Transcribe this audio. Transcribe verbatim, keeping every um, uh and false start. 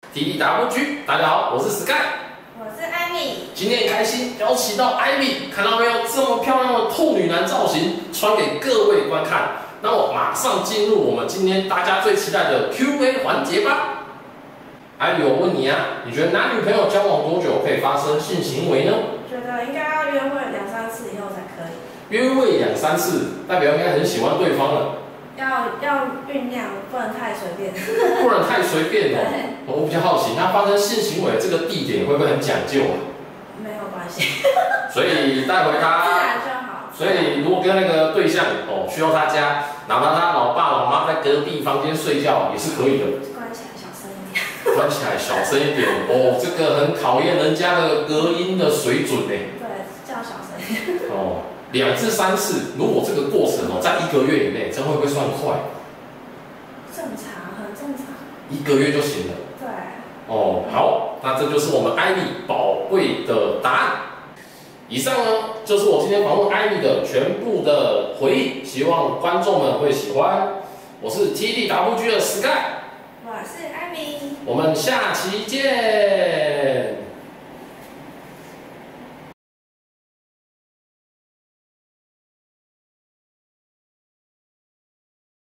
T D W G， 大家好，我是 Sky， 我是艾米。 今天很开心邀请到艾米，看到没有？这么漂亮的兔女男造型，穿给各位观看。那我马上进入我们今天大家最期待的 Q A 环节吧。艾米，我问你啊，你觉得男女朋友交往多久可以发生性行为呢？ 觉得应该要约会两三次以后才可以。 约会两三次，代表应该很喜欢对方了。 要要酝酿，不能太随便。 不能太随便哦。我比较好奇，那发生性行为这个地点会不会很讲究啊？ 没有关系。 所以待会他， 自然就好。 所以如果跟那个对象哦去到他家，哪怕他老爸老妈在隔壁房间睡觉也是可以的。 关起来小声一点。 关起来小声一点哦，这个很考验人家的隔音的水准呢。 对，叫小声一点。 哦。两至三次，如果这个过程哦在一个月以内，这会不会算快？ 正常，很正常。 一个月就行了。 对。 哦，好，那这就是我们艾米宝贵的答案。以上呢就是我今天访问艾米的全部的回应，希望观众们会喜欢。我是 T D W G 的 Sky， 我是艾米， 我们下期见。